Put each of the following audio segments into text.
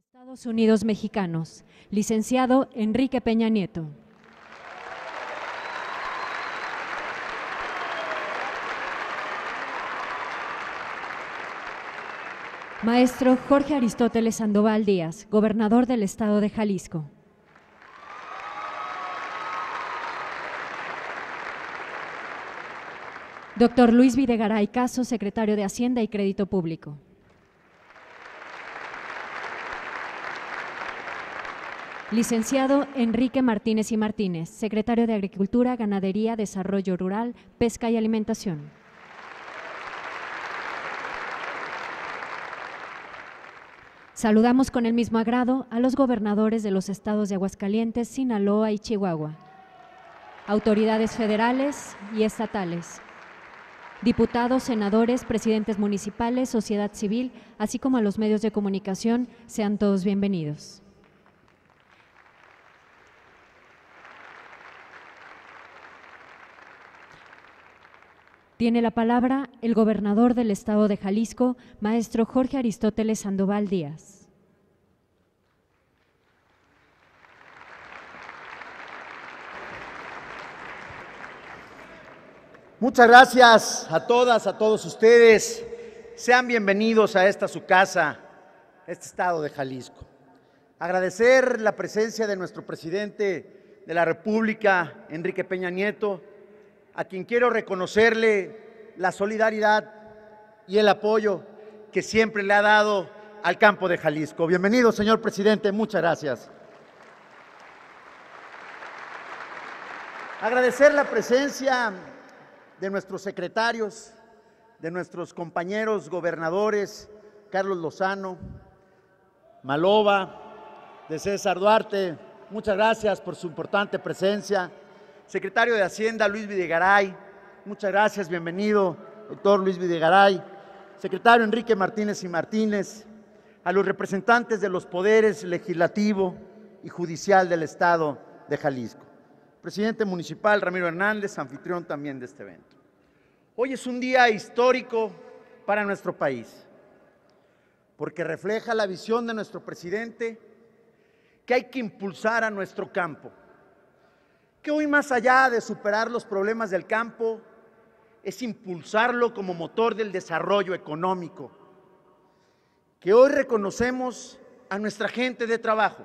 Estados Unidos mexicanos, licenciado Enrique Peña Nieto. Maestro Jorge Aristóteles Sandoval Díaz, gobernador del Estado de Jalisco. Doctor Luis Videgaray Caso, secretario de Hacienda y Crédito Público. Licenciado Enrique Martínez y Martínez, secretario de Agricultura, Ganadería, Desarrollo Rural, Pesca y Alimentación. Saludamos con el mismo agrado a los gobernadores de los estados de Aguascalientes, Sinaloa y Chihuahua, autoridades federales y estatales, diputados, senadores, presidentes municipales, sociedad civil, así como a los medios de comunicación, sean todos bienvenidos. Tiene la palabra el gobernador del Estado de Jalisco, maestro Jorge Aristóteles Sandoval Díaz. Muchas gracias a todas, a todos ustedes. Sean bienvenidos a esta su casa, este Estado de Jalisco. Agradecer la presencia de nuestro presidente de la República, Enrique Peña Nieto, a quien quiero reconocerle la solidaridad y el apoyo que siempre le ha dado al campo de Jalisco. Bienvenido, señor presidente, muchas gracias. Agradecer la presencia de nuestros secretarios, de nuestros compañeros gobernadores, Carlos Lozano, Maloba, de César Duarte, muchas gracias por su importante presencia. Secretario de Hacienda, Luis Videgaray, muchas gracias, bienvenido, doctor Luis Videgaray. Secretario Enrique Martínez y Martínez, a los representantes de los poderes legislativo y judicial del Estado de Jalisco. Presidente municipal Ramiro Hernández, anfitrión también de este evento. Hoy es un día histórico para nuestro país, porque refleja la visión de nuestro presidente que hay que impulsar a nuestro campo. Que hoy, más allá de superar los problemas del campo, es impulsarlo como motor del desarrollo económico. Que hoy reconocemos a nuestra gente de trabajo,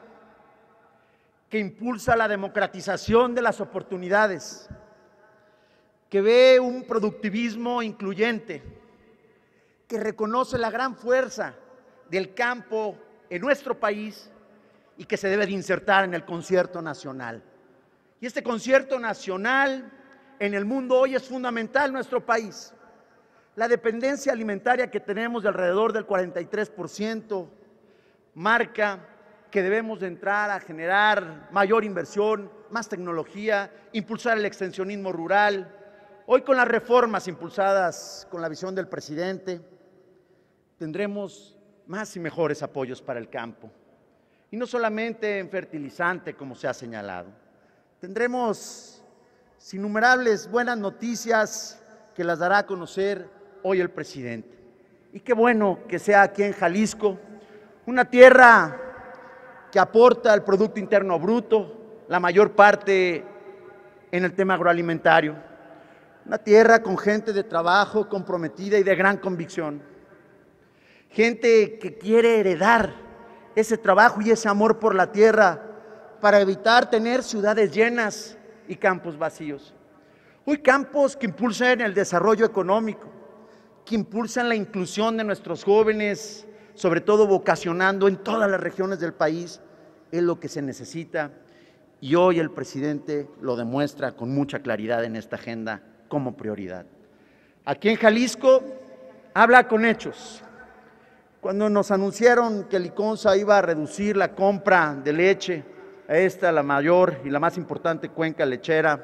que impulsa la democratización de las oportunidades, que ve un productivismo incluyente, que reconoce la gran fuerza del campo en nuestro país y que se debe de insertar en el concierto nacional. Y este concierto nacional en el mundo hoy es fundamental en nuestro país. La dependencia alimentaria que tenemos de alrededor del 43% marca que debemos de entrar a generar mayor inversión, más tecnología, impulsar el extensionismo rural. Hoy, con las reformas impulsadas con la visión del presidente, tendremos más y mejores apoyos para el campo. Y no solamente en fertilizante, como se ha señalado. Tendremos innumerables buenas noticias que las dará a conocer hoy el presidente. Y qué bueno que sea aquí en Jalisco, una tierra que aporta al Producto Interno Bruto, la mayor parte en el tema agroalimentario. Una tierra con gente de trabajo comprometida y de gran convicción. Gente que quiere heredar ese trabajo y ese amor por la tierra para evitar tener ciudades llenas y campos vacíos. Hoy campos que impulsan el desarrollo económico, que impulsan la inclusión de nuestros jóvenes, sobre todo vocacionando en todas las regiones del país, es lo que se necesita y hoy el presidente lo demuestra con mucha claridad en esta agenda como prioridad. Aquí en Jalisco habla con hechos. Cuando nos anunciaron que Liconza iba a reducir la compra de leche a esta, la mayor y la más importante cuenca lechera,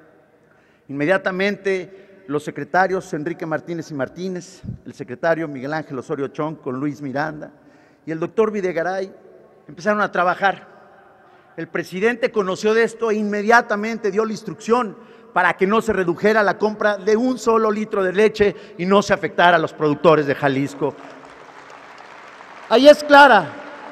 inmediatamente los secretarios Enrique Martínez y Martínez, el secretario Miguel Ángel Osorio Chong con Luis Miranda y el doctor Videgaray empezaron a trabajar. El presidente conoció de esto e inmediatamente dio la instrucción para que no se redujera la compra de un solo litro de leche y no se afectara a los productores de Jalisco. Ahí es clara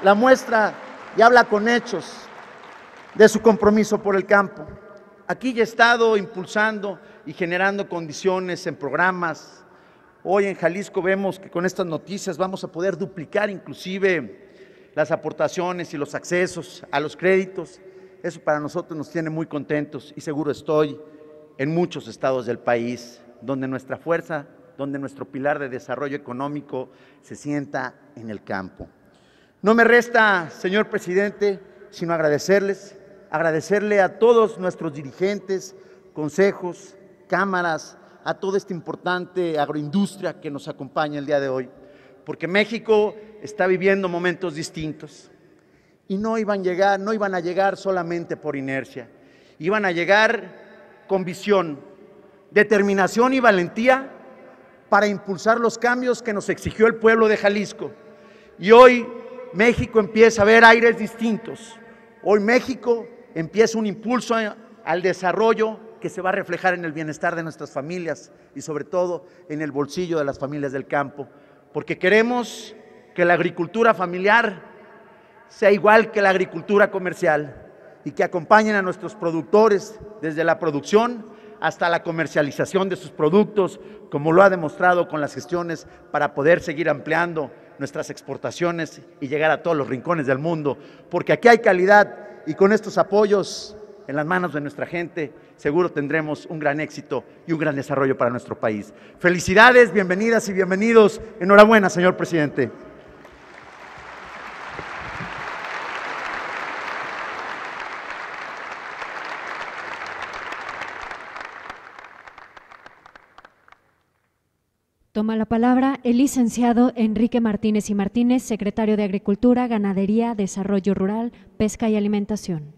la muestra y habla con hechos de su compromiso por el campo. Aquí ya he estado impulsando y generando condiciones en programas. Hoy en Jalisco vemos que con estas noticias vamos a poder duplicar inclusive las aportaciones y los accesos a los créditos. Eso para nosotros nos tiene muy contentos y seguro estoy en muchos estados del país donde nuestra fuerza, donde nuestro pilar de desarrollo económico se sienta en el campo. No me resta, señor presidente, sino agradecerle a todos nuestros dirigentes, consejos, cámaras, a toda esta importante agroindustria que nos acompaña el día de hoy, porque México está viviendo momentos distintos y no iban a llegar solamente por inercia, iban a llegar con visión, determinación y valentía para impulsar los cambios que nos exigió el pueblo de Jalisco. Y hoy México empieza a ver aires distintos. Hoy México empieza un impulso al desarrollo que se va a reflejar en el bienestar de nuestras familias y sobre todo en el bolsillo de las familias del campo, porque queremos que la agricultura familiar sea igual que la agricultura comercial y que acompañen a nuestros productores desde la producción hasta la comercialización de sus productos, como lo ha demostrado con las gestiones para poder seguir ampliando nuestras exportaciones y llegar a todos los rincones del mundo, porque aquí hay calidad y con estos apoyos en las manos de nuestra gente, seguro tendremos un gran éxito y un gran desarrollo para nuestro país. Felicidades, bienvenidas y bienvenidos. Enhorabuena, señor presidente. Toma la palabra el licenciado Enrique Martínez y Martínez, secretario de Agricultura, Ganadería, Desarrollo Rural, Pesca y Alimentación.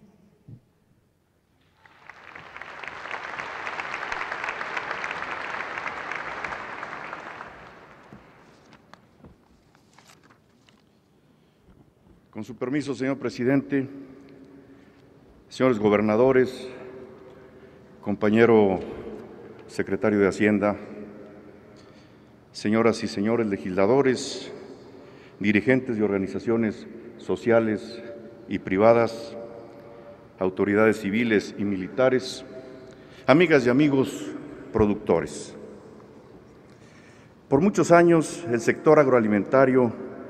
Con su permiso, señor presidente, señores gobernadores, compañero secretario de Hacienda, señoras y señores legisladores, dirigentes de organizaciones sociales y privadas, autoridades civiles y militares, amigas y amigos productores. Por muchos años el sector agroalimentario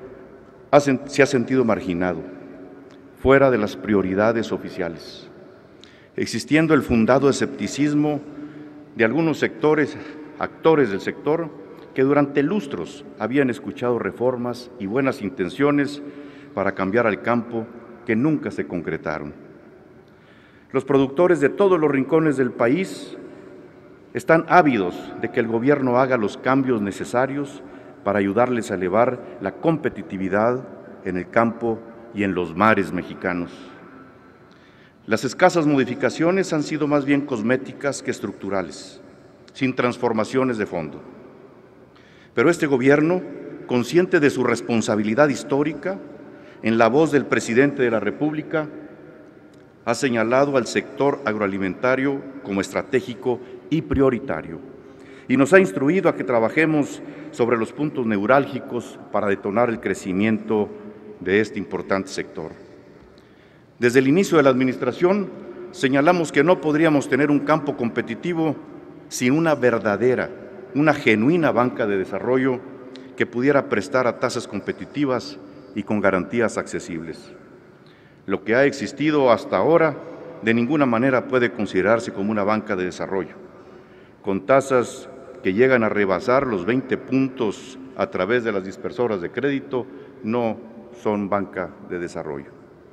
se ha sentido marginado, fuera de las prioridades oficiales, existiendo el fundado escepticismo de algunos actores del sector, que durante lustros habían escuchado reformas y buenas intenciones para cambiar al campo que nunca se concretaron. Los productores de todos los rincones del país están ávidos de que el gobierno haga los cambios necesarios para ayudarles a elevar la competitividad en el campo y en los mares mexicanos. Las escasas modificaciones han sido más bien cosméticas que estructurales, sin transformaciones de fondo. Pero este gobierno, consciente de su responsabilidad histórica, en la voz del presidente de la República, ha señalado al sector agroalimentario como estratégico y prioritario, y nos ha instruido a que trabajemos sobre los puntos neurálgicos para detonar el crecimiento de este importante sector. Desde el inicio de la administración, señalamos que no podríamos tener un campo competitivo sin una verdadera, una genuina banca de desarrollo que pudiera prestar a tasas competitivas y con garantías accesibles. Lo que ha existido hasta ahora de ninguna manera puede considerarse como una banca de desarrollo, con tasas que llegan a rebasar los 20 puntos a través de las dispersoras de crédito, no son banca de desarrollo.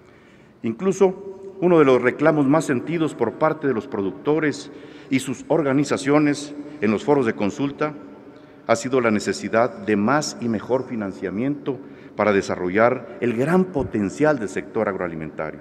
Incluso uno de los reclamos más sentidos por parte de los productores y sus organizaciones en los foros de consulta ha sido la necesidad de más y mejor financiamiento para desarrollar el gran potencial del sector agroalimentario.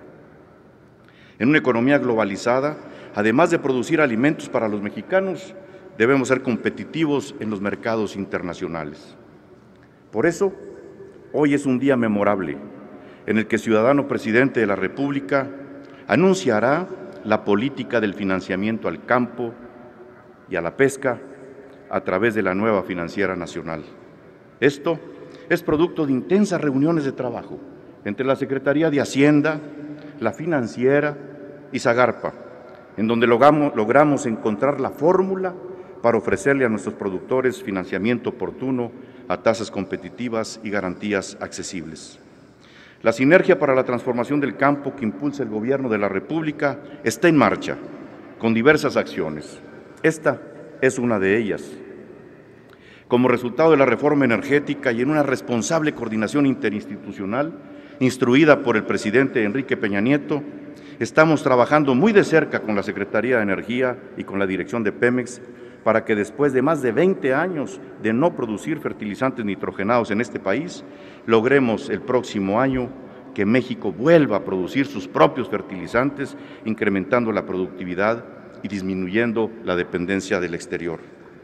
En una economía globalizada, además de producir alimentos para los mexicanos, debemos ser competitivos en los mercados internacionales. Por eso, hoy es un día memorable en el que el ciudadano presidente de la República anunciará la política del financiamiento al campo y a la pesca a través de la nueva financiera nacional. Esto es producto de intensas reuniones de trabajo entre la Secretaría de Hacienda, la Financiera y Zagarpa, en donde logramos encontrar la fórmula para ofrecerle a nuestros productores financiamiento oportuno a tasas competitivas y garantías accesibles. La sinergia para la transformación del campo que impulsa el Gobierno de la República está en marcha, con diversas acciones. Esta es una de ellas. Como resultado de la reforma energética y en una responsable coordinación interinstitucional, instruida por el presidente Enrique Peña Nieto, estamos trabajando muy de cerca con la Secretaría de Energía y con la dirección de Pemex para que después de más de 20 años de no producir fertilizantes nitrogenados en este país, logremos el próximo año que México vuelva a producir sus propios fertilizantes, incrementando la productividad y disminuyendo la dependencia del exterior.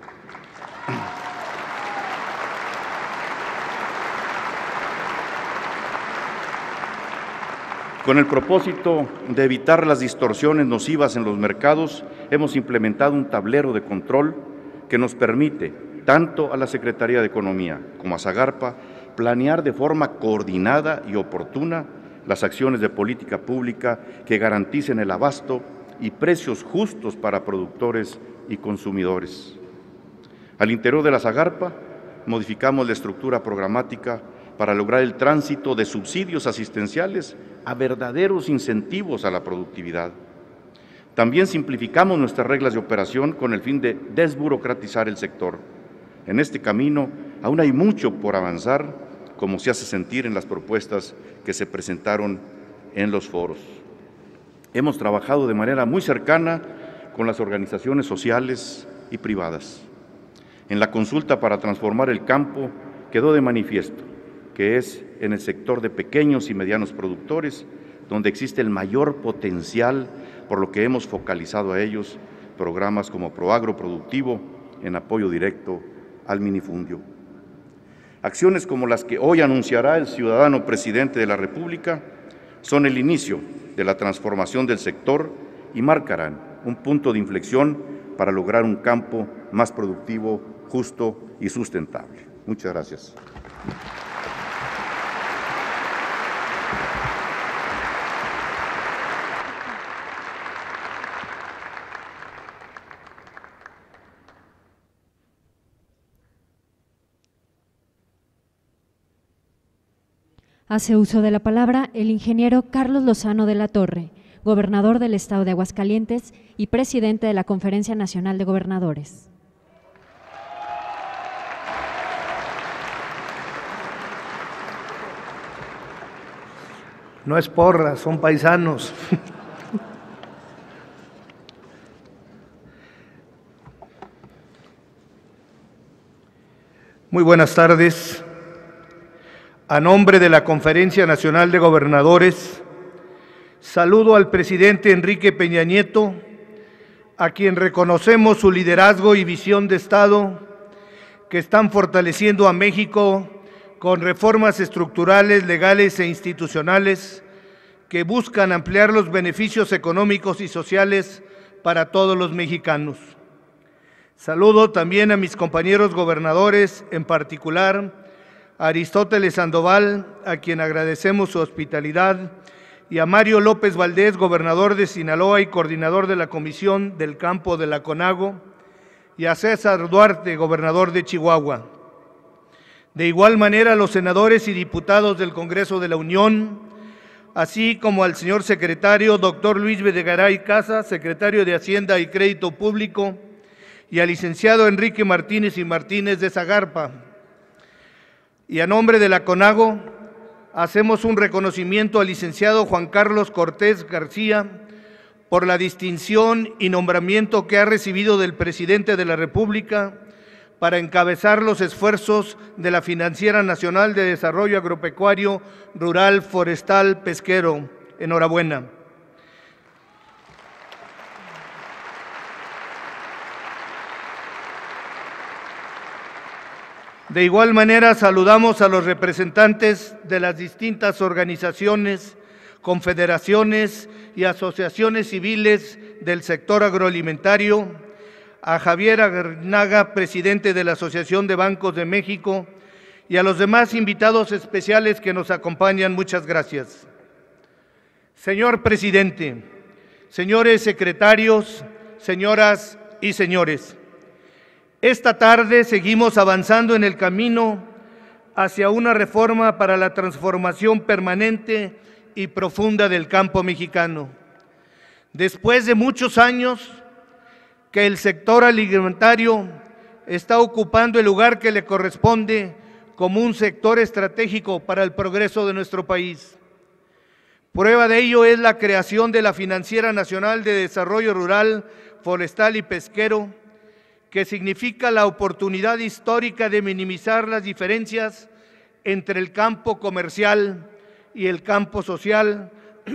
Con el propósito de evitar las distorsiones nocivas en los mercados, hemos implementado un tablero de control que nos permite, tanto a la Secretaría de Economía como a Zagarpa, planear de forma coordinada y oportuna las acciones de política pública que garanticen el abasto y precios justos para productores y consumidores. Al interior de la Zagarpa, modificamos la estructura programática para lograr el tránsito de subsidios asistenciales a verdaderos incentivos a la productividad. También simplificamos nuestras reglas de operación con el fin de desburocratizar el sector. En este camino aún hay mucho por avanzar, como se hace sentir en las propuestas que se presentaron en los foros. Hemos trabajado de manera muy cercana con las organizaciones sociales y privadas. En la consulta para transformar el campo quedó de manifiesto que es en el sector de pequeños y medianos productores donde existe el mayor potencial, por lo que hemos focalizado a ellos programas como Proagro Productivo en apoyo directo al minifundio. Acciones como las que hoy anunciará el ciudadano presidente de la República son el inicio de la transformación del sector y marcarán un punto de inflexión para lograr un campo más productivo, justo y sustentable. Muchas gracias. Hace uso de la palabra el ingeniero Carlos Lozano de la Torre, gobernador del Estado de Aguascalientes y presidente de la Conferencia Nacional de Gobernadores. No es porra, son paisanos. Muy buenas tardes. A nombre de la Conferencia Nacional de Gobernadores, saludo al presidente Enrique Peña Nieto, a quien reconocemos su liderazgo y visión de Estado, que están fortaleciendo a México con reformas estructurales, legales e institucionales que buscan ampliar los beneficios económicos y sociales para todos los mexicanos. Saludo también a mis compañeros gobernadores, en particular a Aristóteles Sandoval, a quien agradecemos su hospitalidad, y a Mario López Valdés, gobernador de Sinaloa y coordinador de la Comisión del Campo de la CONAGO, y a César Duarte, gobernador de Chihuahua. De igual manera, a los senadores y diputados del Congreso de la Unión, así como al señor secretario doctor Luis Videgaray Casa, secretario de Hacienda y Crédito Público, y al licenciado Enrique Martínez y Martínez de Zagarpa. Y a nombre de la CONAGO, hacemos un reconocimiento al licenciado Juan Carlos Cortés García por la distinción y nombramiento que ha recibido del presidente de la República para encabezar los esfuerzos de la Financiera Nacional de Desarrollo Agropecuario, Rural, Forestal, Pesquero. Enhorabuena. De igual manera, saludamos a los representantes de las distintas organizaciones, confederaciones y asociaciones civiles del sector agroalimentario, a Javier Aguernaga, presidente de la Asociación de Bancos de México, y a los demás invitados especiales que nos acompañan, muchas gracias. Señor presidente, señores secretarios, señoras y señores, esta tarde seguimos avanzando en el camino hacia una reforma para la transformación permanente y profunda del campo mexicano. Después de muchos años que el sector alimentario está ocupando el lugar que le corresponde como un sector estratégico para el progreso de nuestro país. Prueba de ello es la creación de la Financiera Nacional de Desarrollo Rural, Forestal y Pesquero, que significa la oportunidad histórica de minimizar las diferencias entre el campo comercial y el campo social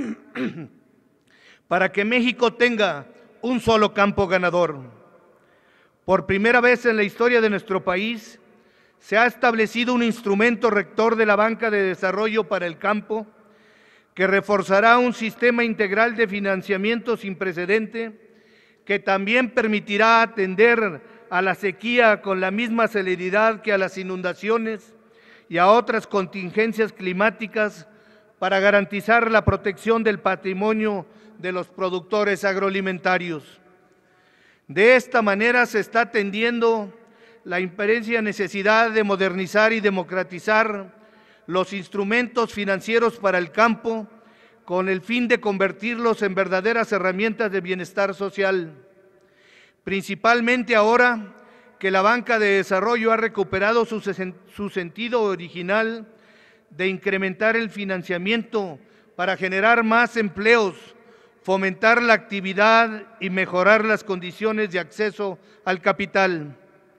para que México tenga un solo campo ganador. Por primera vez en la historia de nuestro país se ha establecido un instrumento rector de la Banca de Desarrollo para el Campo que reforzará un sistema integral de financiamiento sin precedente que también permitirá atender a la sequía con la misma celeridad que a las inundaciones y a otras contingencias climáticas para garantizar la protección del patrimonio de los productores agroalimentarios. De esta manera se está atendiendo la imperiosa necesidad de modernizar y democratizar los instrumentos financieros para el campo con el fin de convertirlos en verdaderas herramientas de bienestar social. Principalmente ahora que la banca de desarrollo ha recuperado su sentido original de incrementar el financiamiento para generar más empleos, fomentar la actividad y mejorar las condiciones de acceso al capital.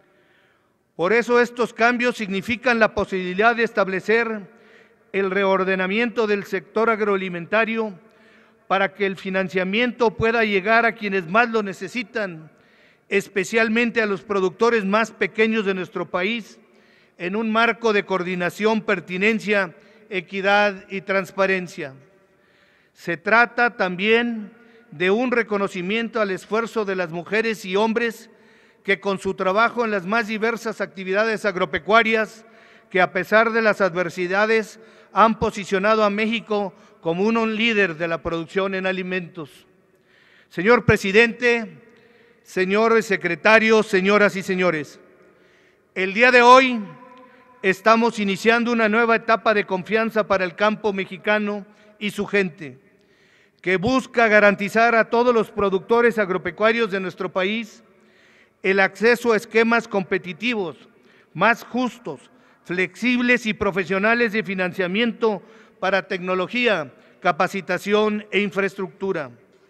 Por eso estos cambios significan la posibilidad de establecer el reordenamiento del sector agroalimentario para que el financiamiento pueda llegar a quienes más lo necesitan, especialmente a los productores más pequeños de nuestro país, en un marco de coordinación, pertinencia, equidad y transparencia. Se trata también de un reconocimiento al esfuerzo de las mujeres y hombres que con su trabajo en las más diversas actividades agropecuarias, que a pesar de las adversidades han posicionado a México como un líder de la producción en alimentos. Señor presidente, señores secretarios, señoras y señores, el día de hoy estamos iniciando una nueva etapa de confianza para el campo mexicano y su gente, que busca garantizar a todos los productores agropecuarios de nuestro país el acceso a esquemas competitivos, más justos, flexibles y profesionales de financiamiento para tecnología, capacitación e infraestructura.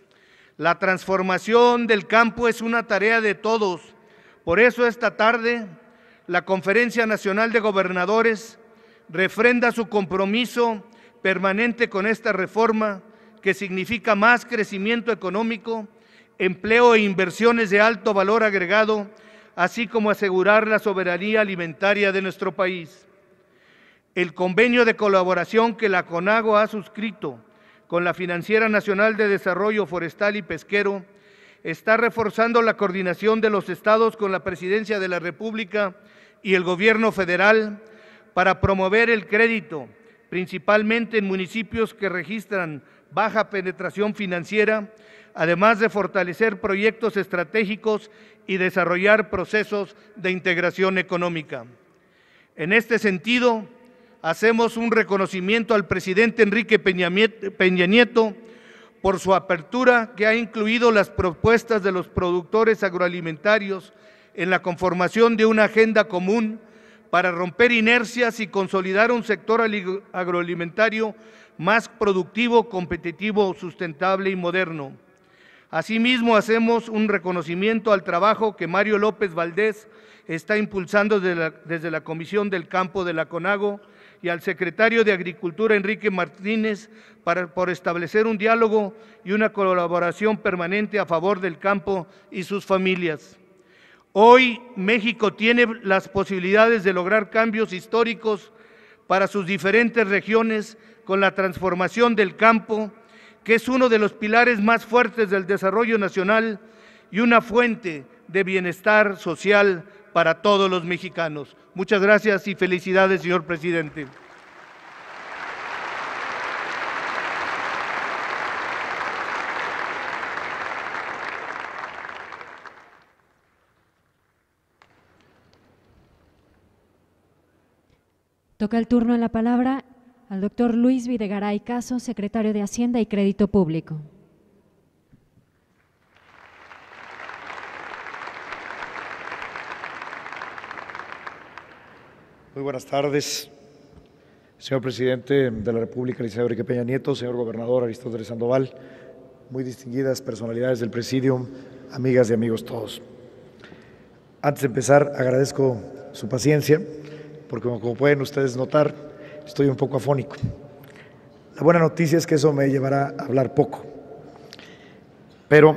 La transformación del campo es una tarea de todos. Por eso esta tarde la Conferencia Nacional de Gobernadores refrenda su compromiso permanente con esta reforma que significa más crecimiento económico, empleo e inversiones de alto valor agregado, así como asegurar la soberanía alimentaria de nuestro país. El convenio de colaboración que la CONAGO ha suscrito con la Financiera Nacional de Desarrollo Forestal y Pesquero está reforzando la coordinación de los estados con la Presidencia de la República y el Gobierno federal para promover el crédito, principalmente en municipios que registran baja penetración financiera, además de fortalecer proyectos estratégicos y desarrollar procesos de integración económica. En este sentido, hacemos un reconocimiento al presidente Enrique Peña Nieto por su apertura que ha incluido las propuestas de los productores agroalimentarios en la conformación de una agenda común para romper inercias y consolidar un sector agroalimentario más productivo, competitivo, sustentable y moderno. Asimismo, hacemos un reconocimiento al trabajo que Mario López Valdés está impulsando desde la Comisión del Campo de la CONAGO y al secretario de Agricultura, Enrique Martínez, por establecer un diálogo y una colaboración permanente a favor del campo y sus familias. Hoy México tiene las posibilidades de lograr cambios históricos para sus diferentes regiones con la transformación del campo, que es uno de los pilares más fuertes del desarrollo nacional y una fuente de bienestar social para todos los mexicanos. Muchas gracias y felicidades, señor presidente. Toca el turno en la palabra al doctor Luis Videgaray Caso, secretario de Hacienda y Crédito Público. Muy buenas tardes, señor presidente de la República, licenciado Enrique Peña Nieto, señor gobernador Aristóteles Sandoval, muy distinguidas personalidades del Presidium, amigas y amigos todos. Antes de empezar, agradezco su paciencia, porque como pueden ustedes notar, estoy un poco afónico. La buena noticia es que eso me llevará a hablar poco, pero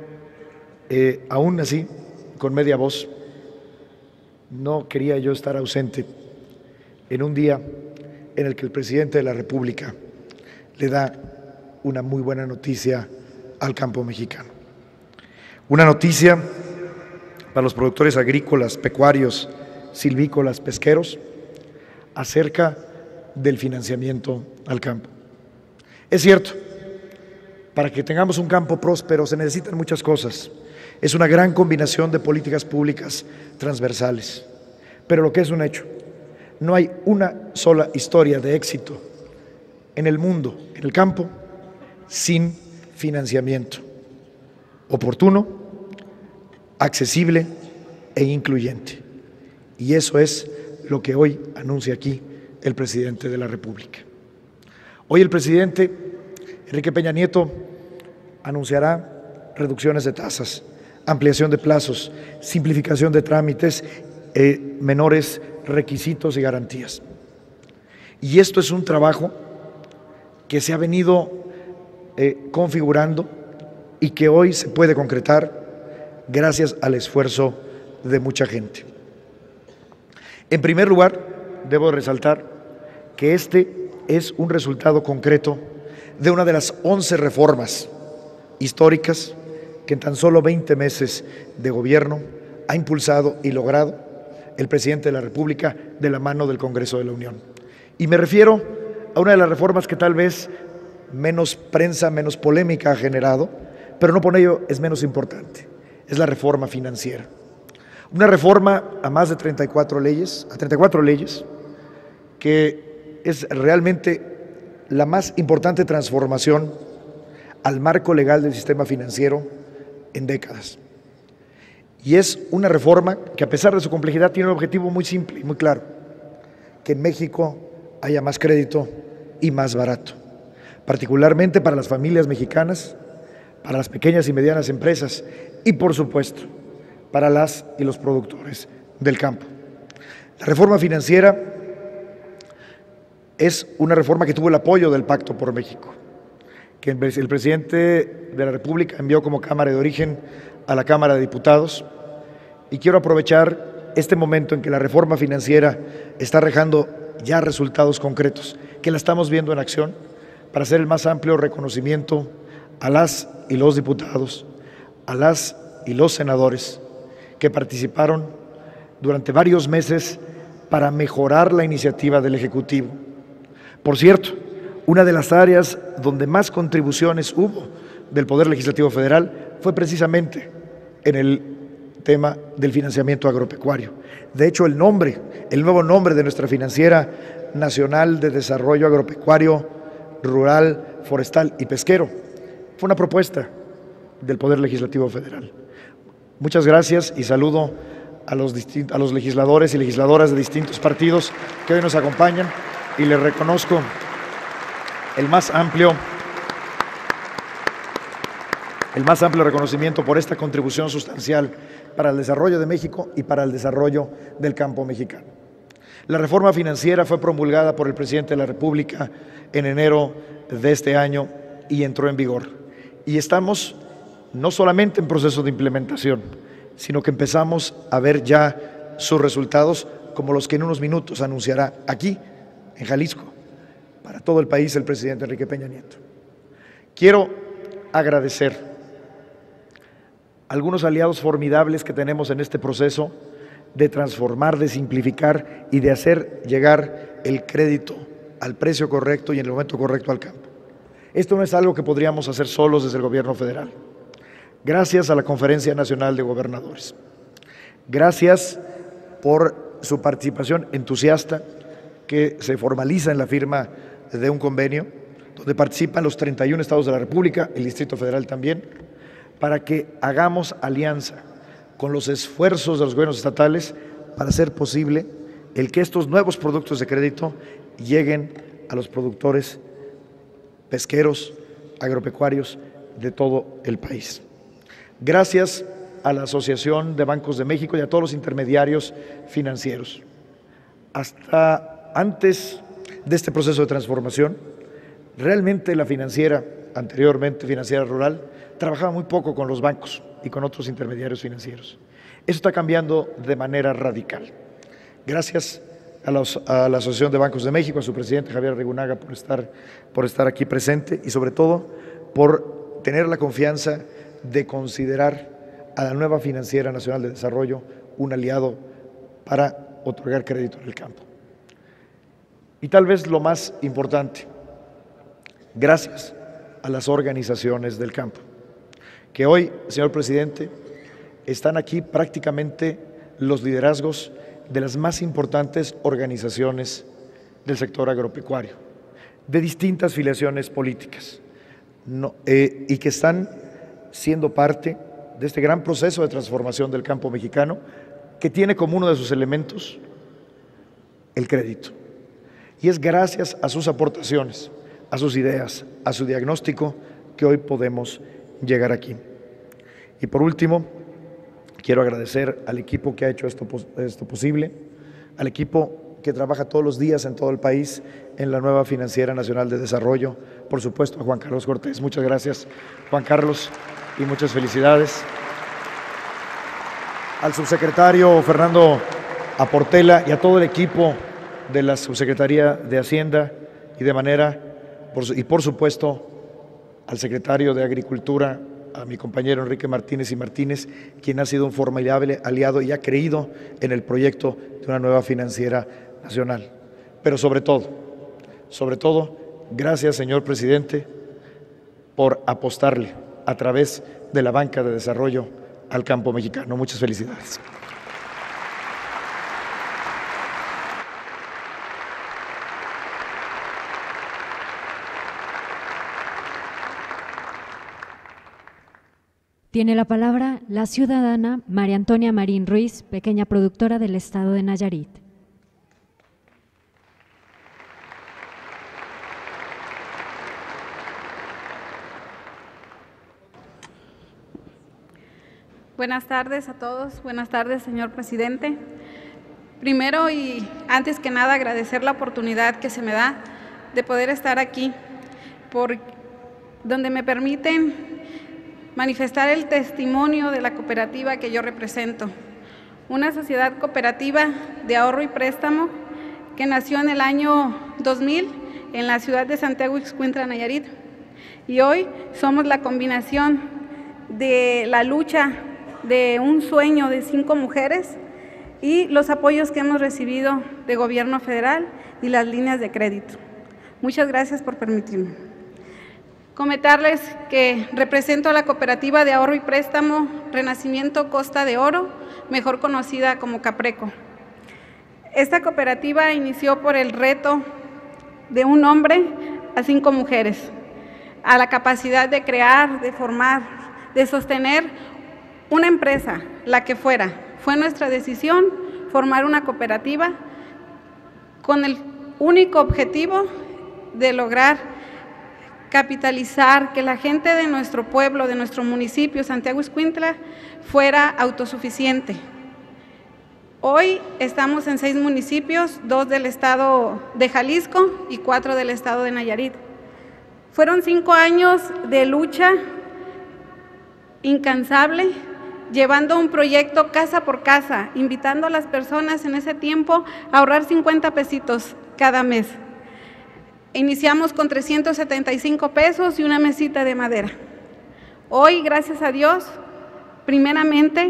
aún así, con media voz, no quería yo estar ausente en un día en el que el presidente de la República le da una muy buena noticia al campo mexicano. Una noticia para los productores agrícolas, pecuarios, silvícolas, pesqueros, acerca del financiamiento al campo. Es cierto, para que tengamos un campo próspero se necesitan muchas cosas. Es una gran combinación de políticas públicas transversales. Pero lo que es un hecho, no hay una sola historia de éxito en el mundo, en el campo, sin financiamiento oportuno, accesible e incluyente. Y eso es lo que hoy anuncia aquí el presidente de la República. Hoy el presidente Enrique Peña Nieto anunciará reducciones de tasas, ampliación de plazos, simplificación de trámites, menores requisitos y garantías. Y esto es un trabajo que se ha venido configurando y que hoy se puede concretar gracias al esfuerzo de mucha gente. En primer lugar, debo resaltar que este es un resultado concreto de una de las 11 reformas históricas que en tan solo 20 meses de gobierno ha impulsado y logrado el presidente de la República de la mano del Congreso de la Unión. Y me refiero a una de las reformas que tal vez menos prensa, menos polémica ha generado, pero no por ello es menos importante, es la reforma financiera. Una reforma a más de 34 leyes, que es realmente la más importante transformación al marco legal del sistema financiero en décadas. Y es una reforma que, a pesar de su complejidad, tiene un objetivo muy simple y muy claro: que en México haya más crédito y más barato, particularmente para las familias mexicanas, para las pequeñas y medianas empresas y, por supuesto, para las y los productores del campo. La reforma financiera es una reforma que tuvo el apoyo del Pacto por México, que el presidente de la República envió como Cámara de Origen a la Cámara de Diputados, y quiero aprovechar este momento en que la reforma financiera está arrojando ya resultados concretos, que la estamos viendo en acción, para hacer el más amplio reconocimiento a las y los diputados, a las y los senadores que participaron durante varios meses para mejorar la iniciativa del Ejecutivo. Por cierto, una de las áreas donde más contribuciones hubo del Poder Legislativo Federal fue precisamente en el tema del financiamiento agropecuario. De hecho, el nuevo nombre de nuestra Financiera Nacional de Desarrollo Agropecuario, Rural, Forestal y Pesquero fue una propuesta del Poder Legislativo Federal. Muchas gracias y saludo a los legisladores y legisladoras de distintos partidos que hoy nos acompañan, y les reconozco el más amplio reconocimiento por esta contribución sustancial para el desarrollo de México y para el desarrollo del campo mexicano. La reforma financiera fue promulgada por el presidente de la República en enero de este año y entró en vigor. Y estamos no solamente en proceso de implementación, sino que empezamos a ver ya sus resultados, como los que en unos minutos anunciará aquí, en Jalisco, para todo el país, el presidente Enrique Peña Nieto. Quiero agradecer a algunos aliados formidables que tenemos en este proceso de transformar, de simplificar y de hacer llegar el crédito al precio correcto y en el momento correcto al campo. Esto no es algo que podríamos hacer solos desde el Gobierno federal. Gracias a la Conferencia Nacional de Gobernadores. Gracias por su participación entusiasta que se formaliza en la firma de un convenio donde participan los 31 estados de la República, el Distrito Federal también, para que hagamos alianza con los esfuerzos de los gobiernos estatales para hacer posible el que estos nuevos productos de crédito lleguen a los productores pesqueros, agropecuarios de todo el país. Gracias a la Asociación de Bancos de México y a todos los intermediarios financieros. Hasta antes de este proceso de transformación, realmente la financiera, anteriormente Financiera Rural, trabajaba muy poco con los bancos y con otros intermediarios financieros. Eso está cambiando de manera radical. Gracias a la Asociación de Bancos de México, a su presidente Javier Arrigunaga por estar aquí presente y sobre todo por tener la confianza de considerar a la nueva Financiera Nacional de Desarrollo un aliado para otorgar crédito en el campo. Y tal vez lo más importante, gracias a las organizaciones del campo, que hoy, señor presidente, están aquí prácticamente los liderazgos de las más importantes organizaciones del sector agropecuario, de distintas filiaciones políticas, y que están siendo parte de este gran proceso de transformación del campo mexicano, que tiene como uno de sus elementos el crédito. Y es gracias a sus aportaciones, a sus ideas, a su diagnóstico, que hoy podemos llegar aquí. Y por último, quiero agradecer al equipo que ha hecho esto posible, al equipo que trabaja todos los días en todo el país en la nueva Financiera Nacional de Desarrollo, por supuesto a Juan Carlos Cortés. Muchas gracias, Juan Carlos, y muchas felicidades. Al subsecretario Fernando Aportela y a todo el equipo de la Subsecretaría de Hacienda y por supuesto al secretario de Agricultura, a mi compañero Enrique Martínez y Martínez, quien ha sido un formidable aliado y ha creído en el proyecto de una nueva Financiera Nacional. Pero sobre todo, gracias, señor presidente, por apostarle a través de la banca de desarrollo al campo mexicano. Muchas felicidades. Tiene la palabra la ciudadana María Antonia Marín Ruiz, pequeña productora del estado de Nayarit. Buenas tardes a todos. Buenas tardes, señor presidente. Primero y antes que nada, agradecer la oportunidad que se me da de poder estar aquí, donde me permiten manifestar el testimonio de la cooperativa que yo represento, una sociedad cooperativa de ahorro y préstamo que nació en el año 2000 en la ciudad de Santiago Ixcuintla, Nayarit, y hoy somos la combinación de la lucha de un sueño de 5 mujeres y los apoyos que hemos recibido de gobierno federal y las líneas de crédito. Muchas gracias por permitirme. Comentarles que represento a la cooperativa de ahorro y préstamo Renacimiento Costa de Oro, mejor conocida como Capreco. Esta cooperativa inició por el reto de un hombre a 5 mujeres, a la capacidad de crear, de formar, de sostener una empresa, la que fuera. Fue nuestra decisión formar una cooperativa con el único objetivo de lograr capitalizar, que la gente de nuestro pueblo, de nuestro municipio, Santiago Ixcuintla, fuera autosuficiente. Hoy estamos en 6 municipios, 2 del estado de Jalisco y 4 del estado de Nayarit. Fueron 5 años de lucha incansable, llevando un proyecto casa por casa, invitando a las personas en ese tiempo a ahorrar 50 pesitos cada mes. Iniciamos con 375 pesos y una mesita de madera. Hoy, gracias a Dios, primeramente,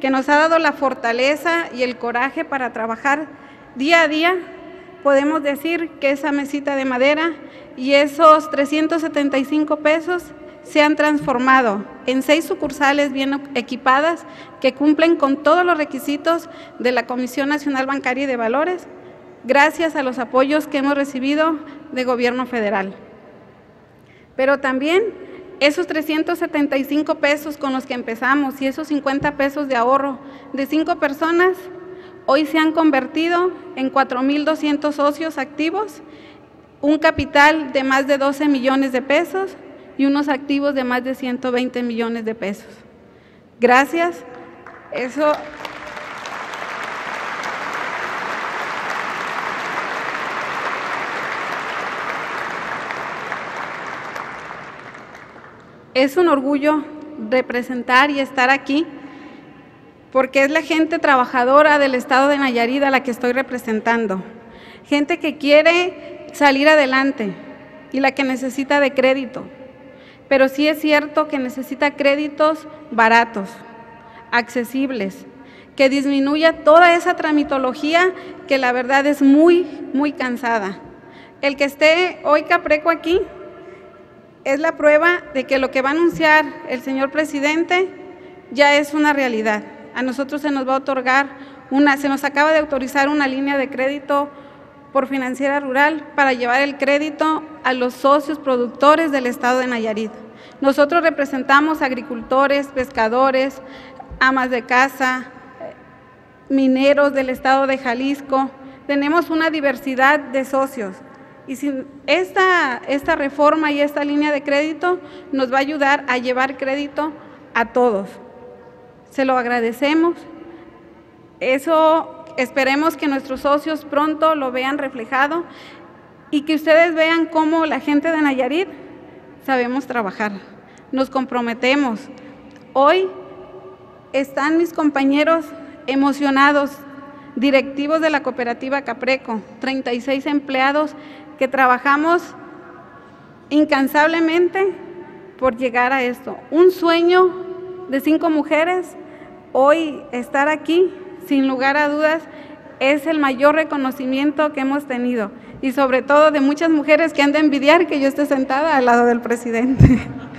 que nos ha dado la fortaleza y el coraje para trabajar día a día, podemos decir que esa mesita de madera y esos 375 pesos se han transformado en 6 sucursales bien equipadas que cumplen con todos los requisitos de la Comisión Nacional Bancaria y de Valores, gracias a los apoyos que hemos recibido de Gobierno federal. Pero también esos 375 pesos con los que empezamos y esos 50 pesos de ahorro de 5 personas, hoy se han convertido en 4,200 socios activos, un capital de más de 12 millones de pesos y unos activos de más de 120 millones de pesos. Gracias. Eso es un orgullo representar y estar aquí, porque es la gente trabajadora del estado de Nayarit a la que estoy representando. Gente que quiere salir adelante y la que necesita de crédito. Pero sí es cierto que necesita créditos baratos, accesibles, que disminuya toda esa tramitología que la verdad es muy, muy cansada. El que esté hoy Capreco aquí es la prueba de que lo que va a anunciar el señor presidente ya es una realidad. A nosotros se nos va a otorgar se nos acaba de autorizar una línea de crédito por Financiera Rural para llevar el crédito a los socios productores del estado de Nayarit. Nosotros representamos agricultores, pescadores, amas de casa, mineros del estado de Jalisco. Tenemos una diversidad de socios. Y sin esta reforma y esta línea de crédito nos va a ayudar a llevar crédito a todos. Se lo agradecemos. Eso esperemos que nuestros socios pronto lo vean reflejado y que ustedes vean cómo la gente de Nayarit sabemos trabajar, nos comprometemos. Hoy están mis compañeros emocionados, directivos de la cooperativa Capreco, 36 empleados que trabajamos incansablemente por llegar a esto. Un sueño de 5 mujeres, hoy estar aquí, sin lugar a dudas, es el mayor reconocimiento que hemos tenido y sobre todo de muchas mujeres que han de envidiar que yo esté sentada al lado del presidente.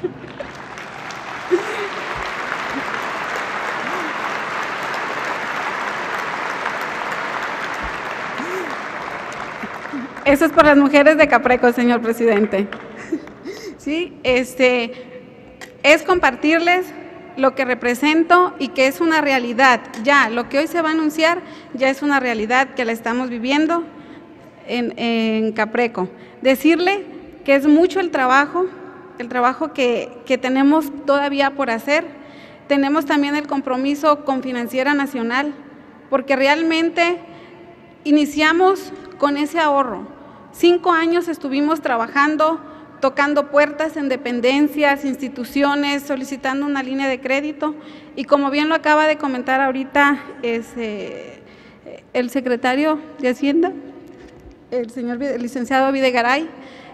Eso es por las mujeres de Capreco, señor presidente. Sí, es compartirles lo que represento y que es una realidad. Ya, lo que hoy se va a anunciar ya es una realidad que la estamos viviendo en Capreco. Decirle que es mucho el trabajo que tenemos todavía por hacer. Tenemos también el compromiso con Financiera Nacional, porque realmente iniciamos con ese ahorro. 5 años estuvimos trabajando, tocando puertas en dependencias, instituciones, solicitando una línea de crédito y como bien lo acaba de comentar ahorita el secretario de Hacienda, el licenciado Videgaray,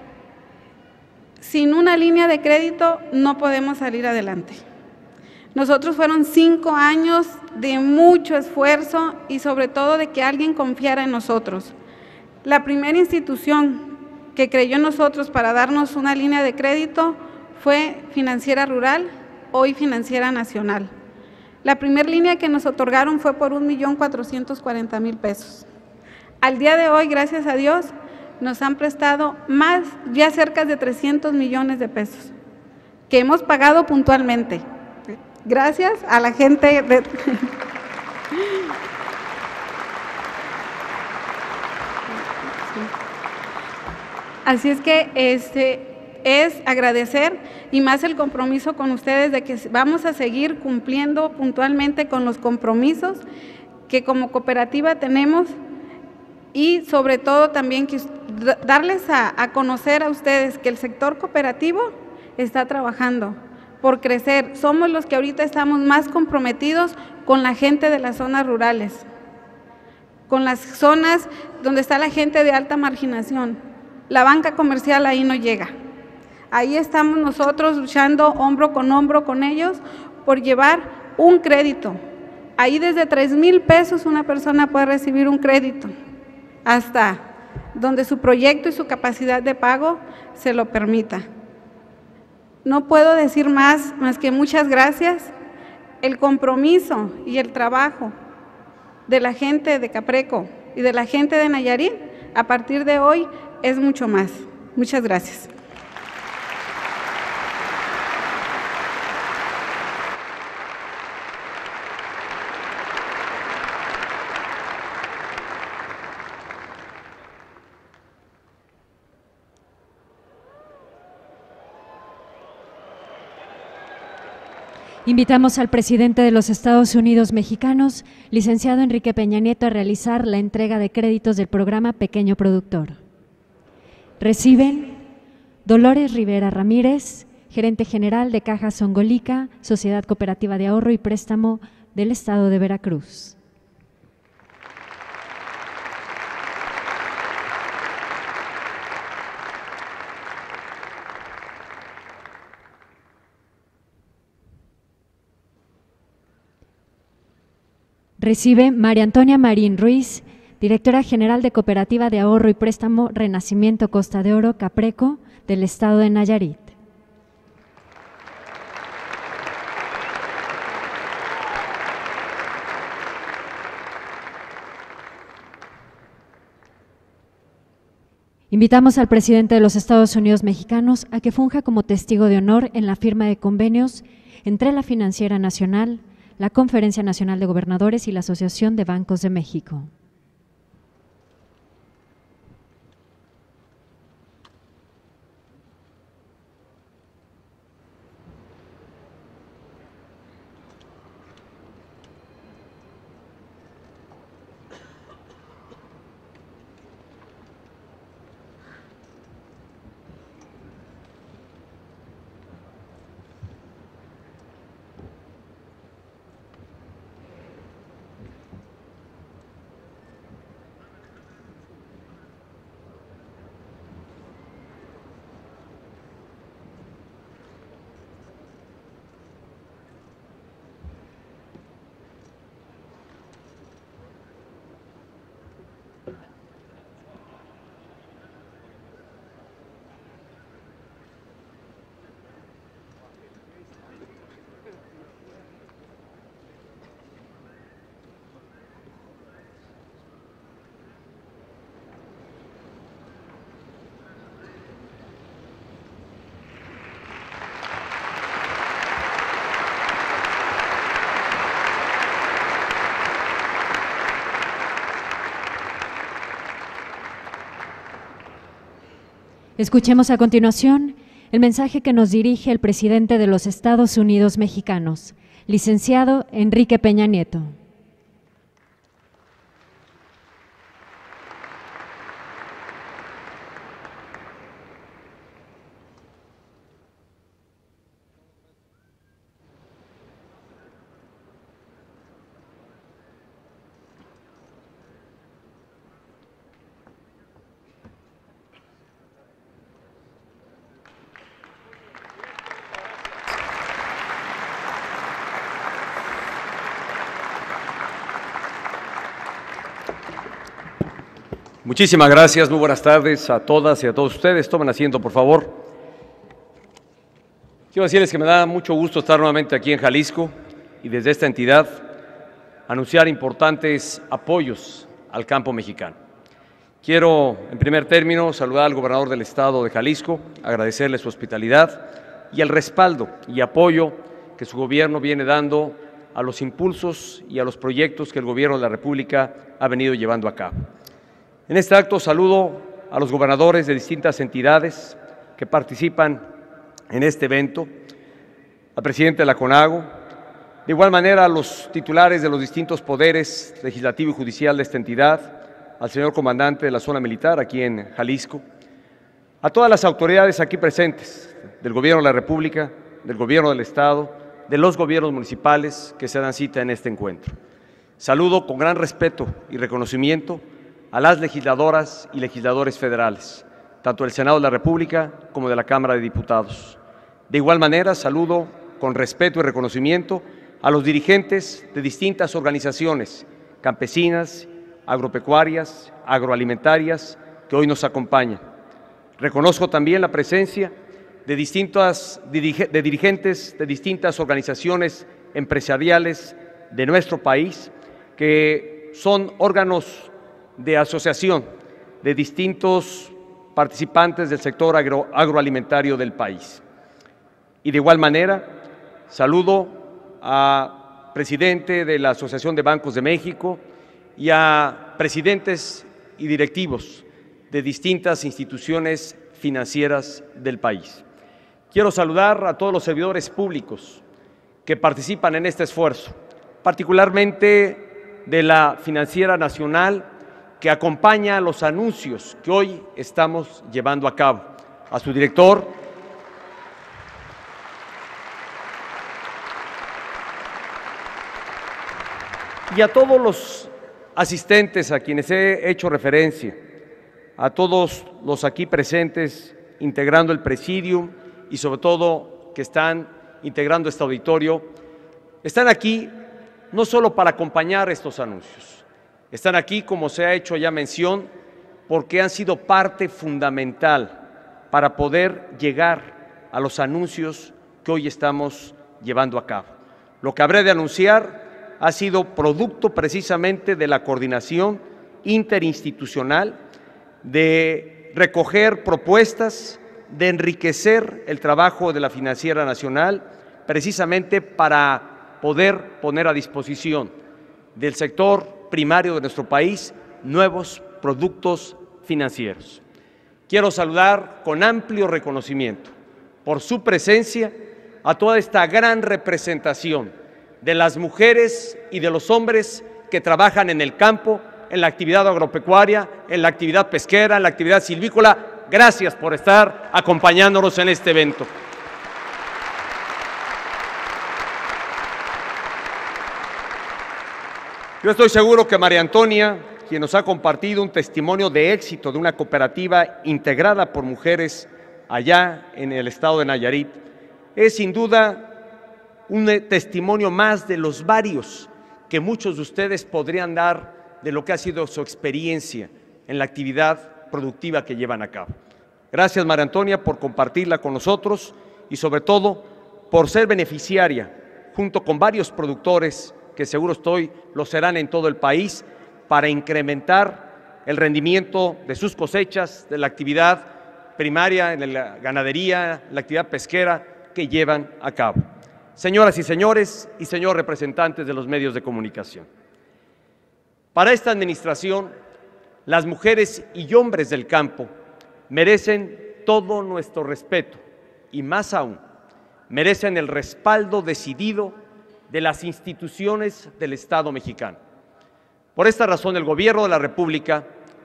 sin una línea de crédito no podemos salir adelante. Nosotros fueron 5 años de mucho esfuerzo y sobre todo de que alguien confiara en nosotros. La primera institución que creyó en nosotros para darnos una línea de crédito fue Financiera Rural, hoy Financiera Nacional. La primera línea que nos otorgaron fue por 1,440,000 pesos. Al día de hoy, gracias a Dios, nos han prestado más, ya cerca de 300 millones de pesos, que hemos pagado puntualmente. Gracias a la gente de... Así es que es agradecer y más el compromiso con ustedes de que vamos a seguir cumpliendo puntualmente con los compromisos que como cooperativa tenemos y sobre todo también que darles a conocer a ustedes que el sector cooperativo está trabajando por crecer. Somos los que ahorita estamos más comprometidos con la gente de las zonas rurales, con las zonas donde está la gente de alta marginación. La banca comercial ahí no llega. Ahí estamos nosotros luchando hombro con ellos por llevar un crédito Ahí desde 3,000 pesos una persona puede recibir un crédito, hasta donde su proyecto y su capacidad de pago se lo permita. No puedo decir más que muchas gracias. El compromiso y el trabajo de la gente de Capreco y de la gente de Nayarit a partir de hoy es mucho más. Muchas gracias. Invitamos al presidente de los Estados Unidos mexicanos, licenciado Enrique Peña Nieto, a realizar la entrega de créditos del programa Pequeño Productor. Reciben Dolores Rivera Ramírez, gerente general de Caja Songolica, Sociedad Cooperativa de Ahorro y Préstamo del Estado de Veracruz. Recibe María Antonia Marín Ruiz, directora general de Cooperativa de Ahorro y Préstamo Renacimiento Costa de Oro, Capreco, del Estado de Nayarit. Invitamos al presidente de los Estados Unidos mexicanos a que funja como testigo de honor en la firma de convenios entre la Financiera Nacional, la Conferencia Nacional de Gobernadores y la Asociación de Bancos de México. Escuchemos a continuación el mensaje que nos dirige el presidente de los Estados Unidos mexicanos, licenciado Enrique Peña Nieto. Muchísimas gracias, muy buenas tardes a todas y a todos ustedes. Tomen asiento, por favor. Quiero decirles que me da mucho gusto estar nuevamente aquí en Jalisco y desde esta entidad anunciar importantes apoyos al campo mexicano. Quiero, en primer término, saludar al gobernador del estado de Jalisco, agradecerle su hospitalidad y el respaldo y apoyo que su gobierno viene dando a los impulsos y a los proyectos que el gobierno de la República ha venido llevando a cabo. En este acto saludo a los gobernadores de distintas entidades que participan en este evento, al presidente de la CONAGO, de igual manera a los titulares de los distintos poderes legislativo y judicial de esta entidad, al señor comandante de la zona militar aquí en Jalisco, a todas las autoridades aquí presentes, del Gobierno de la República, del Gobierno del Estado, de los gobiernos municipales que se dan cita en este encuentro. Saludo con gran respeto y reconocimiento a las legisladoras y legisladores federales, tanto del Senado de la República como de la Cámara de Diputados. De igual manera, saludo con respeto y reconocimiento a los dirigentes de distintas organizaciones campesinas, agropecuarias, agroalimentarias que hoy nos acompañan. Reconozco también la presencia de dirigentes de distintas organizaciones empresariales de nuestro país, que son órganos de asociación de distintos participantes del sector agroalimentario del país. Y de igual manera, saludo a presidente de la Asociación de Bancos de México y a presidentes y directivos de distintas instituciones financieras del país. Quiero saludar a todos los servidores públicos que participan en este esfuerzo, particularmente de la Financiera Nacional, que acompaña los anuncios que hoy estamos llevando a cabo. A su director, y a todos los asistentes a quienes he hecho referencia, a todos los aquí presentes integrando el presidium y sobre todo que están integrando este auditorio, están aquí no solo para acompañar estos anuncios, están aquí, como se ha hecho ya mención, porque han sido parte fundamental para poder llegar a los anuncios que hoy estamos llevando a cabo. Lo que habré de anunciar ha sido producto precisamente de la coordinación interinstitucional, de recoger propuestas, de enriquecer el trabajo de la Financiera Nacional, precisamente para poder poner a disposición del sector primario de nuestro país nuevos productos financieros. Quiero saludar con amplio reconocimiento por su presencia a toda esta gran representación de las mujeres y de los hombres que trabajan en el campo, en la actividad agropecuaria, en la actividad pesquera, en la actividad silvícola. Gracias por estar acompañándonos en este evento. Yo estoy seguro que María Antonia, quien nos ha compartido un testimonio de éxito de una cooperativa integrada por mujeres allá en el estado de Nayarit, es sin duda un testimonio más de los varios que muchos de ustedes podrían dar de lo que ha sido su experiencia en la actividad productiva que llevan a cabo. Gracias, María Antonia, por compartirla con nosotros y sobre todo por ser beneficiaria junto con varios productores que seguro lo serán en todo el país, para incrementar el rendimiento de sus cosechas, de la actividad primaria, en la ganadería, la actividad pesquera que llevan a cabo. Señoras y señores y señores representantes de los medios de comunicación, para esta administración, las mujeres y hombres del campo merecen todo nuestro respeto y más aún, merecen el respaldo decidido de las instituciones del Estado mexicano. Por esta razón, para el Gobierno de la República,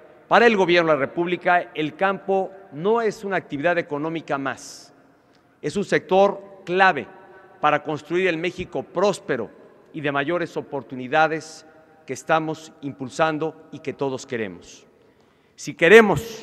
el campo no es una actividad económica más, es un sector clave para construir el México próspero y de mayores oportunidades que estamos impulsando y que todos queremos. Si queremos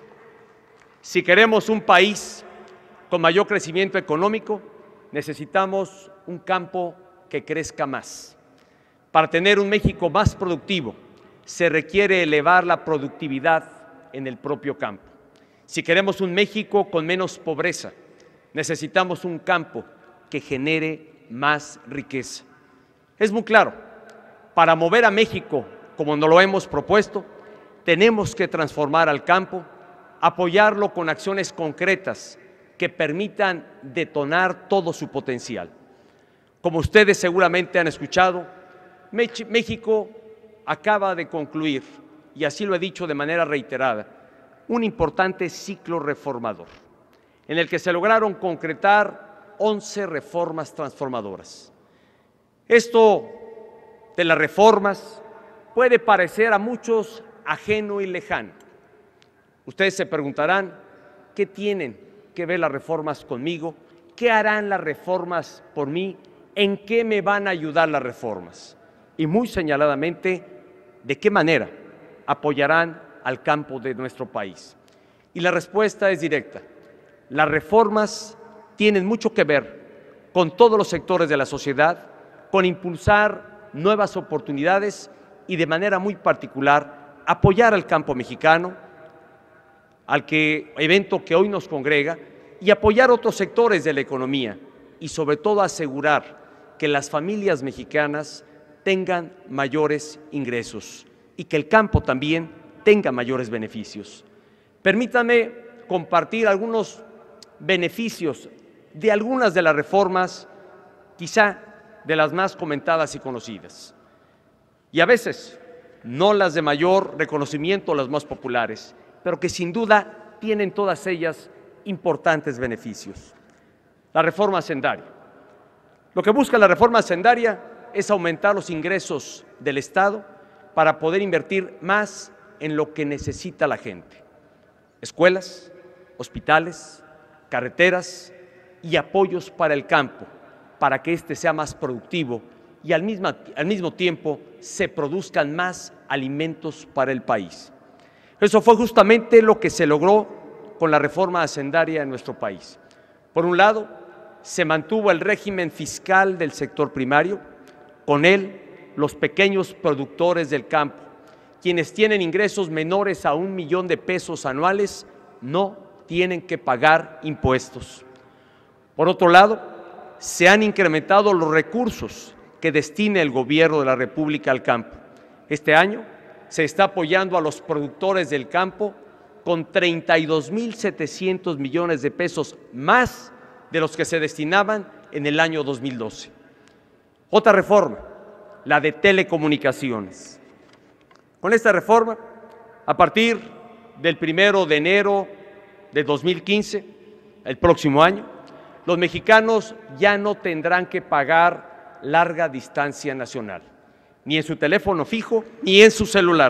un país con mayor crecimiento económico, necesitamos un campo que crezca más. Para tener un México más productivo, se requiere elevar la productividad en el propio campo. Si queremos un México con menos pobreza, necesitamos un campo que genere más riqueza. Es muy claro, para mover a México como nos lo hemos propuesto, tenemos que transformar al campo, apoyarlo con acciones concretas que permitan detonar todo su potencial. Como ustedes seguramente han escuchado, México acaba de concluir, y así lo he dicho de manera reiterada, un importante ciclo reformador, en el que se lograron concretar 11 reformas transformadoras. Esto de las reformas puede parecer a muchos ajeno y lejano. Ustedes se preguntarán, ¿qué tienen que ver las reformas conmigo? ¿Qué harán las reformas por mí? ¿En qué me van a ayudar las reformas? Y muy señaladamente, ¿de qué manera apoyarán al campo de nuestro país? Y la respuesta es directa. Las reformas tienen mucho que ver con todos los sectores de la sociedad, con impulsar nuevas oportunidades y de manera muy particular apoyar al campo mexicano, evento que hoy nos congrega, y apoyar otros sectores de la economía y sobre todo asegurar que las familias mexicanas tengan mayores ingresos y que el campo también tenga mayores beneficios. Permítanme compartir algunos beneficios de algunas de las reformas, quizá de las más comentadas y conocidas, y a veces no las de mayor reconocimiento, las más populares, pero que sin duda tienen todas ellas importantes beneficios. La reforma hacendaria. Lo que busca la reforma hacendaria es aumentar los ingresos del Estado para poder invertir más en lo que necesita la gente: escuelas, hospitales, carreteras y apoyos para el campo, para que éste sea más productivo y al mismo tiempo se produzcan más alimentos para el país. Eso fue justamente lo que se logró con la reforma hacendaria en nuestro país. Por un lado, se mantuvo el régimen fiscal del sector primario, con él los pequeños productores del campo, quienes tienen ingresos menores a $1 millón de pesos anuales, no tienen que pagar impuestos. Por otro lado, se han incrementado los recursos que destina el Gobierno de la República al campo. Este año se está apoyando a los productores del campo con 32.700 millones de pesos más de los que se destinaban en el año 2012. Otra reforma, la de telecomunicaciones. Con esta reforma, a partir del 1 de enero de 2015, el próximo año, los mexicanos ya no tendrán que pagar larga distancia nacional, ni en su teléfono fijo, ni en su celular.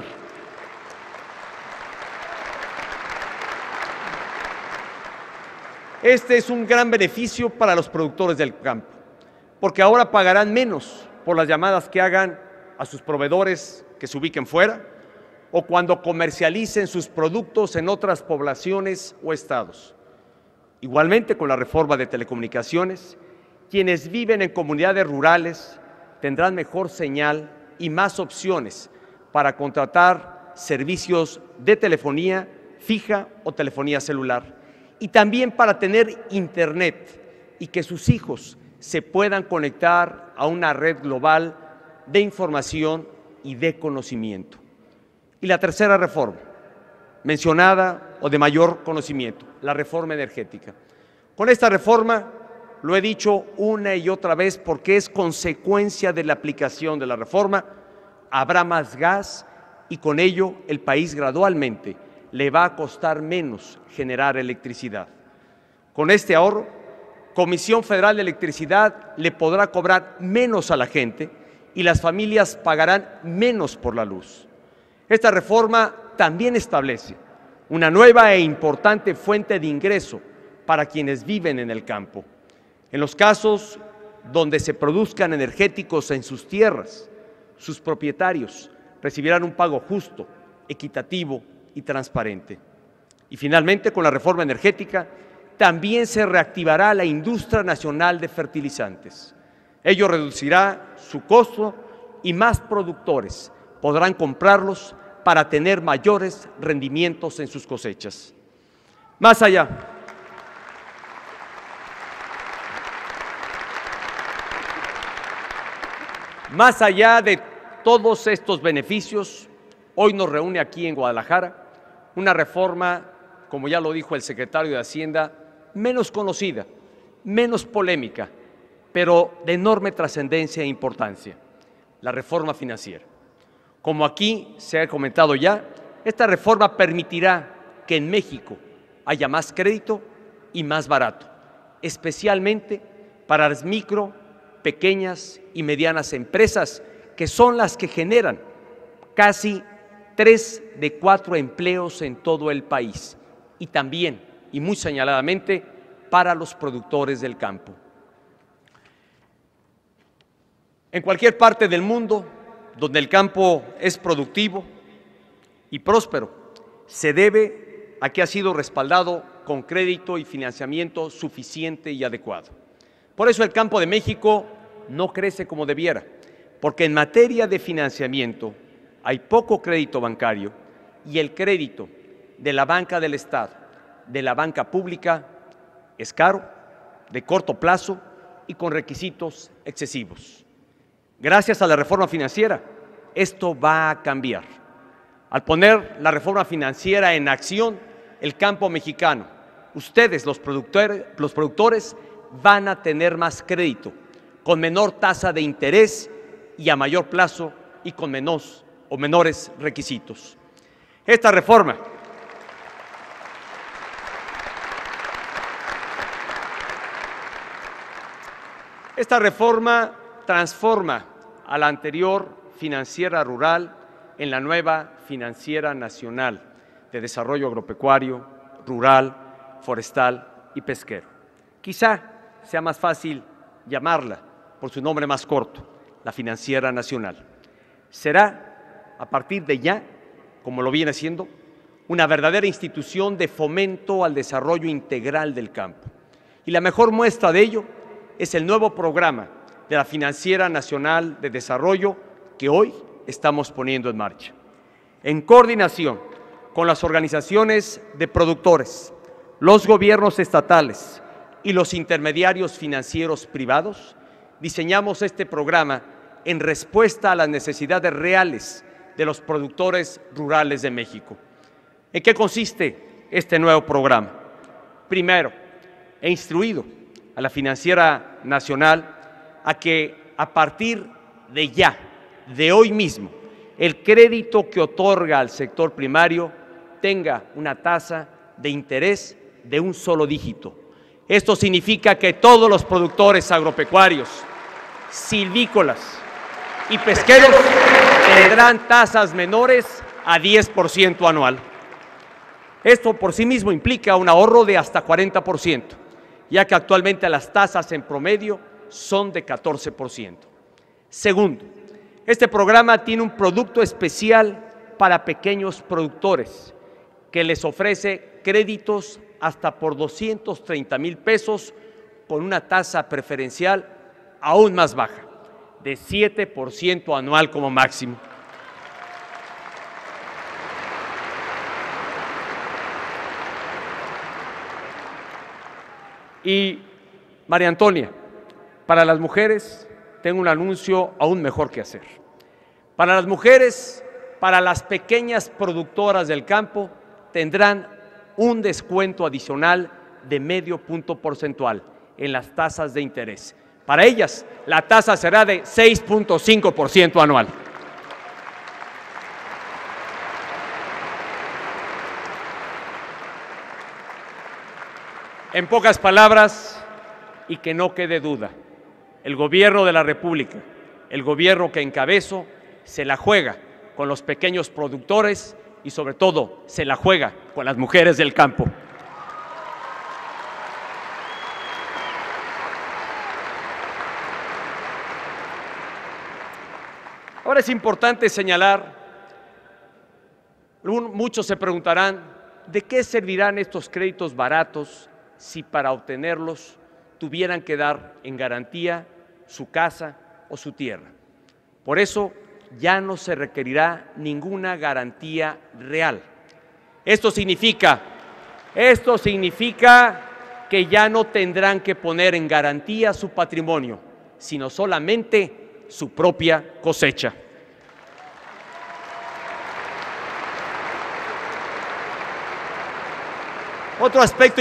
Este es un gran beneficio para los productores del campo, porque ahora pagarán menos por las llamadas que hagan a sus proveedores que se ubiquen fuera o cuando comercialicen sus productos en otras poblaciones o estados. Igualmente, con la reforma de telecomunicaciones, quienes viven en comunidades rurales tendrán mejor señal y más opciones para contratar servicios de telefonía fija o telefonía celular, y también para tener internet y que sus hijos se puedan conectar a una red global de información y de conocimiento. Y la tercera reforma, mencionada o de mayor conocimiento, la reforma energética. Con esta reforma, lo he dicho una y otra vez porque es consecuencia de la aplicación de la reforma, habrá más gas y con ello el país gradualmente le va a costar menos generar electricidad. Con este ahorro, Comisión Federal de Electricidad le podrá cobrar menos a la gente y las familias pagarán menos por la luz. Esta reforma también establece una nueva e importante fuente de ingreso para quienes viven en el campo. En los casos donde se produzcan energéticos en sus tierras, sus propietarios recibirán un pago justo, equitativo y transparente. Y finalmente, con la reforma energética, también se reactivará la industria nacional de fertilizantes. Ello reducirá su costo y más productores podrán comprarlos para tener mayores rendimientos en sus cosechas. Más allá de todos estos beneficios, hoy nos reúne aquí en Guadalajara una reforma, como ya lo dijo el secretario de Hacienda, menos conocida, menos polémica, pero de enorme trascendencia e importancia: la reforma financiera. Como aquí se ha comentado ya, esta reforma permitirá que en México haya más crédito y más barato, especialmente para las micro, pequeñas y medianas empresas, que son las que generan casi 3 de 4 empleos en todo el país, y también, y muy señaladamente, para los productores del campo. En cualquier parte del mundo donde el campo es productivo y próspero, se debe a que ha sido respaldado con crédito y financiamiento suficiente y adecuado. Por eso el campo de México no crece como debiera, porque en materia de financiamiento hay poco crédito bancario y el crédito de la banca del Estado, de la banca pública, es caro, de corto plazo y con requisitos excesivos. Gracias a la reforma financiera, esto va a cambiar. Al poner la reforma financiera en acción, el campo mexicano, ustedes, los productores, van a tener más crédito, con menor tasa de interés y a mayor plazo y con menores requisitos. Esta reforma transforma a la anterior financiera rural en la nueva Financiera Nacional de Desarrollo Agropecuario, Rural, Forestal y Pesquero. Quizá sea más fácil llamarla por su nombre más corto, la Financiera Nacional. Será, a partir de ya, como lo viene siendo, una verdadera institución de fomento al desarrollo integral del campo. Y la mejor muestra de ello es el nuevo programa de la Financiera Nacional de Desarrollo que hoy estamos poniendo en marcha. En coordinación con las organizaciones de productores, los gobiernos estatales y los intermediarios financieros privados, diseñamos este programa en respuesta a las necesidades reales de los productores rurales de México. ¿En qué consiste este nuevo programa? Primero, he instruido a la Financiera Nacional a que a partir de ya, de hoy mismo, el crédito que otorga al sector primario tenga una tasa de interés de un solo dígito. Esto significa que todos los productores agropecuarios, silvícolas y pesqueros tendrán tasas menores a 10% anual. Esto por sí mismo implica un ahorro de hasta 40%, ya que actualmente las tasas en promedio son de 14%. Segundo, este programa tiene un producto especial para pequeños productores que les ofrece créditos hasta por 230,000 pesos con una tasa preferencial aún más baja, de 7% anual como máximo. Y, María Antonia, para las mujeres tengo un anuncio aún mejor que hacer. Para las mujeres, para las pequeñas productoras del campo, tendrán un descuento adicional de medio punto porcentual en las tasas de interés. Para ellas, la tasa será de 6.5% anual. En pocas palabras, y que no quede duda, el Gobierno de la República, el gobierno que encabezo, se la juega con los pequeños productores y sobre todo se la juega con las mujeres del campo. Ahora es importante señalar, muchos se preguntarán, ¿de qué servirán estos créditos baratos si para obtenerlos tuvieran que dar en garantía su casa o su tierra? Por eso ya no se requerirá ninguna garantía real. Esto significa que ya no tendrán que poner en garantía su patrimonio, sino solamente su propia cosecha. Otro aspecto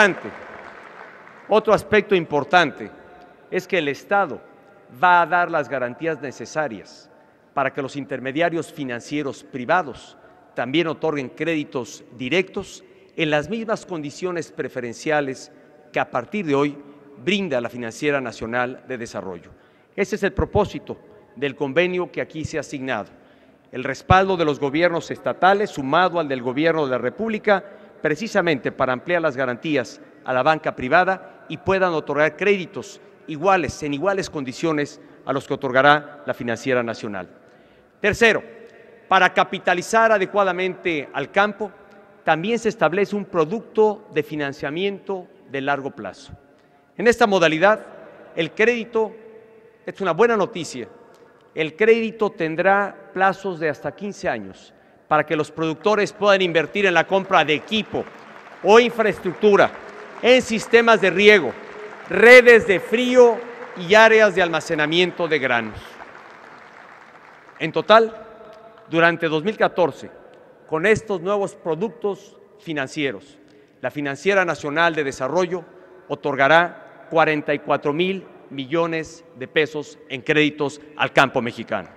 importante es que el Estado va a dar las garantías necesarias para que los intermediarios financieros privados también otorguen créditos directos en las mismas condiciones preferenciales que a partir de hoy brinda la Financiera Nacional de Desarrollo. Ese es el propósito del convenio que aquí se ha asignado. El respaldo de los gobiernos estatales sumado al del Gobierno de la República, precisamente para ampliar las garantías a la banca privada y puedan otorgar créditos iguales, en iguales condiciones a los que otorgará la Financiera Nacional. Tercero, para capitalizar adecuadamente al campo, también se establece un producto de financiamiento de largo plazo. En esta modalidad, el crédito es una buena noticia. El crédito tendrá plazos de hasta 15 años para que los productores puedan invertir en la compra de equipo o infraestructura, en sistemas de riego, redes de frío y áreas de almacenamiento de granos. En total, durante 2014, con estos nuevos productos financieros, la Financiera Nacional de Desarrollo otorgará 44,000 millones de pesos en créditos al campo mexicano.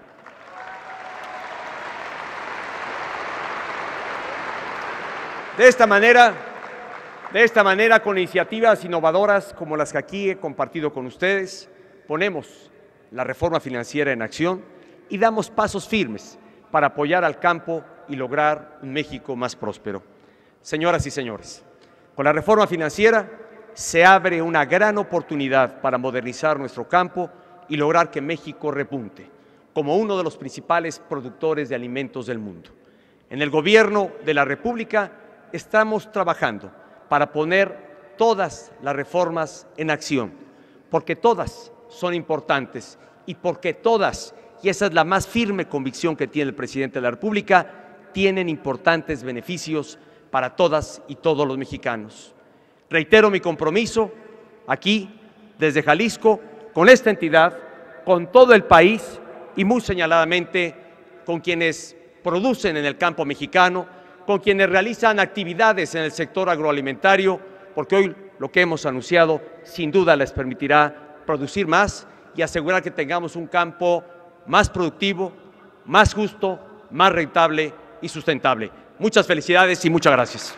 De esta manera, con iniciativas innovadoras como las que aquí he compartido con ustedes, ponemos la reforma financiera en acción y damos pasos firmes para apoyar al campo y lograr un México más próspero. Señoras y señores, con la reforma financiera se abre una gran oportunidad para modernizar nuestro campo y lograr que México repunte como uno de los principales productores de alimentos del mundo. En el Gobierno de la República estamos trabajando para poner todas las reformas en acción, porque todas son importantes y porque todas, y esa es la más firme convicción que tiene el presidente de la República, tienen importantes beneficios para todas y todos los mexicanos. Reitero mi compromiso aquí, desde Jalisco, con esta entidad, con todo el país y muy señaladamente con quienes producen en el campo mexicano, con quienes realizan actividades en el sector agroalimentario, porque hoy lo que hemos anunciado sin duda les permitirá producir más y asegurar que tengamos un campo más productivo, más justo, más rentable y sustentable. Muchas felicidades y muchas gracias.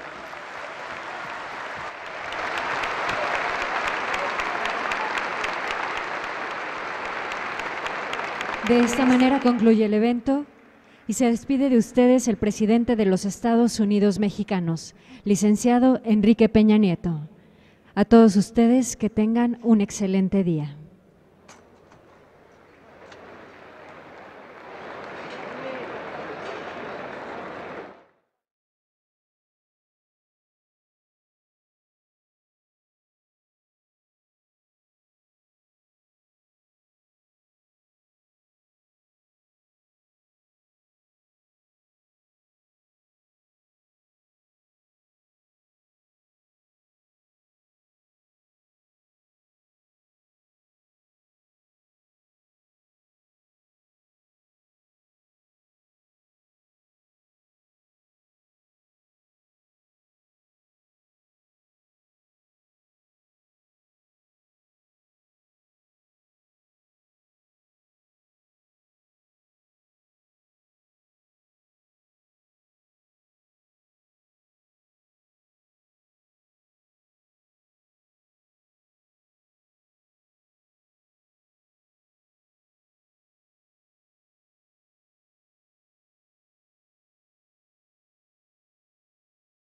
De esta manera concluye el evento y se despide de ustedes el presidente de los Estados Unidos mexicanos, licenciado Enrique Peña Nieto. A todos ustedes que tengan un excelente día.